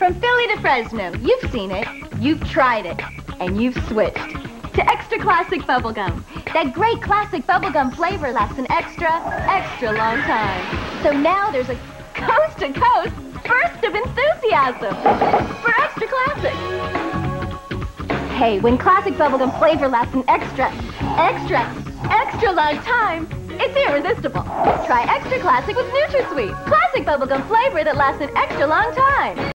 From Philly to Fresno, you've seen it, you've tried it, and you've switched to extra classic bubblegum. That great classic bubblegum flavor lasts an extra long time. So now there's a coast-to-coast burst of enthusiasm for extra classic. Hey, when classic bubblegum flavor lasts an extra long time, it's irresistible. Try extra classic with NutraSweet, classic bubblegum flavor that lasts an extra long time.